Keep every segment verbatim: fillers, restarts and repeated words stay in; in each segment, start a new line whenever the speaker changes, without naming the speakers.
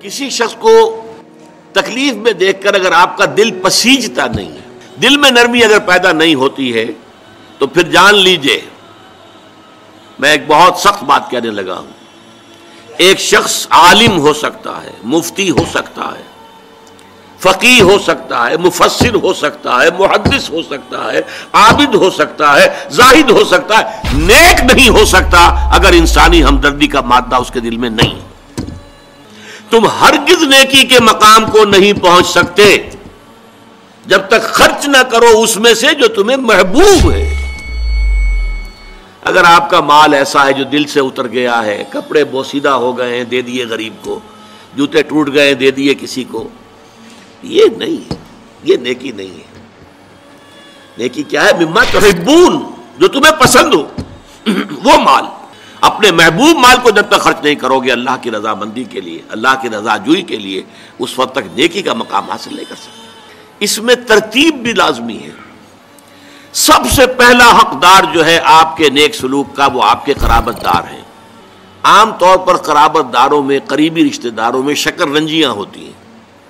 کسی شخص کو تکلیف میں دیکھ کر اگر آپ کا دل پسیجتا نہیں ہے، دل میں نرمی اگر پیدا نہیں ہوتی ہے، تو پھر جان لیجئے میں ایک بہت سخت بات کہنے لگا ہوں۔ ایک شخص عالم ہو سکتا ہے، مفتی ہو سکتا ہے، فقیہ ہو سکتا ہے، مفسر ہو سکتا ہے، محدث ہو سکتا ہے، عابد ہو سکتا ہے، زاہد ہو سکتا ہے، نیک نہیں ہو سکتا اگر انسانی ہمدردی کا مادہ اس کے دل میں نہیں۔ تم ہرگز نیکی کے مقام کو نہیں پہنچ سکتے جب تک خرچ نہ کرو اس میں سے جو تمہیں محبوب ہے۔ اگر آپ کا مال ایسا ہے جو دل سے اتر گیا ہے، کپڑے بوسیدہ ہو گئے ہیں دے دیے غریب کو، جوتے ٹوٹ گئے دے دیے کسی کو، یہ نہیں ہے، یہ نیکی نہیں ہے۔ نیکی کیا ہے؟ مما تحبون، جو تمہیں پسند ہو وہ مال۔ اپنے محبوب مال کو جب تک خرچ نہیں کرو گے اللہ کی رضا مندی کے لیے، اللہ کی رضا جوئی کے لیے، اس وقت تک نیکی کا مقام حاصل نہیں کر سکتے۔ اس میں ترتیب بھی لازمی ہے۔ سب سے پہلا حقدار جو ہے آپ کے نیک سلوک کا وہ آپ کے قرابت دار ہیں۔ عام طور پر قرابت داروں میں، قریبی رشتہ داروں میں شکر رنجیاں ہوتی ہیں۔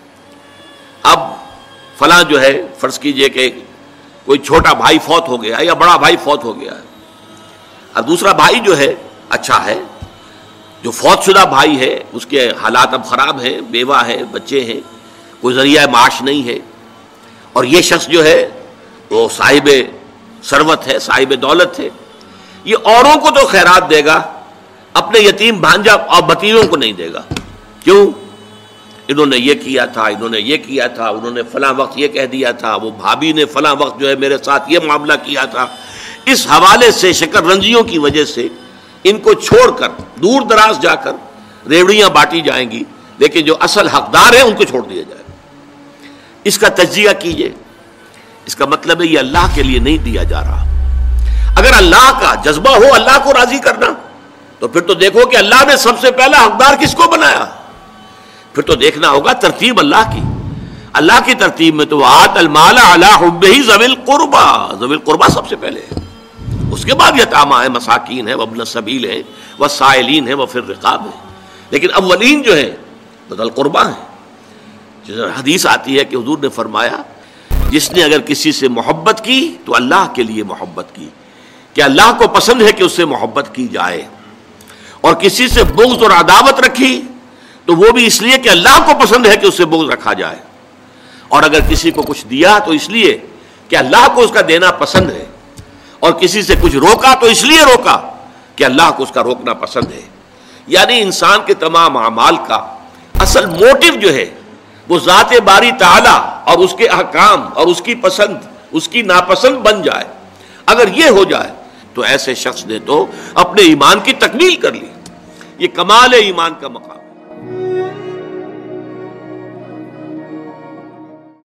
اب فلاں جو ہے، فرض کیجئے کہ کوئی چھوٹا بھائی فوت ہو گیا یا بڑا بھائی فوت ہو گیا ہے، اب دوسرا بھائی جو ہے اچھا ہے، جو فوت شدہ بھائی ہے اس کے حالات اب خراب ہیں، بیوہ ہے، بچے ہیں، کوئی ذریعہ معاش نہیں ہے، اور یہ شخص جو ہے وہ صاحب ثروت ہے، صاحب دولت ہے، یہ اوروں کو تو خیرات دے گا، اپنے یتیم بھانجا اور بتیوں کو نہیں دے گا۔ کیوں؟ انہوں نے یہ کیا تھا، انہوں نے یہ کیا تھا، انہوں نے فلاں وقت یہ کہہ دیا تھا، وہ بھابھی نے فلاں وقت جو ہے میرے ساتھ یہ معاملہ کیا تھا۔ اس حوالے سے شکر رنجیوں کی وجہ سے ان کو چھوڑ کر دور دراز جا کر ریوڑیاں بانٹی جائیں گی، لیکن جو اصل حقدار ہیں ان کو چھوڑ دیا جائے۔ اس کا تجزیہ کیجئے، اس کا مطلب ہے یہ اللہ کے لیے نہیں دیا جا رہا۔ اگر اللہ کا جذبہ ہو اللہ کو راضی کرنا، تو پھر تو دیکھو کہ اللہ نے سب سے پہلا حقدار کس کو بنایا، پھر تو دیکھنا ہوگا ترتیب اللہ کی۔ اللہ کی ترتیب میں تو آت المال علی حبہ ذوی القربى، ذوی القربى سب سے پہلے ہے، اس کے بعد یتامى ہے، مساکین ہے، وابن السبیل ہے، والسائلین ہے، وفی الرقاب ہے، لیکن اولین جو ہے ذوی القربى ہے۔ حدیث آتی ہے کہ حضور نے فرمایا جس نے اگر کسی سے محبت کی تو اللہ کے لیے محبت کی، کہ اللہ کو پسند ہے کہ اس سے محبت کی جائے، اور کسی سے بغض اور عداوت رکھی تو وہ بھی اس لیے کہ اللہ کو پسند ہے کہ اس سے بغض رکھا جائے، اور اگر کسی کو کچھ دیا تو اس لیے کہ اللہ کو اس کا دینا پسند ہے، اور کسی سے کچھ روکا تو اس لیے روکا کہ اللہ کو اس کا روکنا پسند ہے۔ یعنی انسان کے تمام اعمال کا اصل موٹو جو ہے وہ ذات باری تعالی اور اس کے احکام اور اس کی پسند، اس کی ناپسند بن جائے۔ اگر یہ ہو جائے تو ایسے شخص نے تو اپنے ایمان کی تکمیل کر لی۔ یہ کمال ایمان کا مقام۔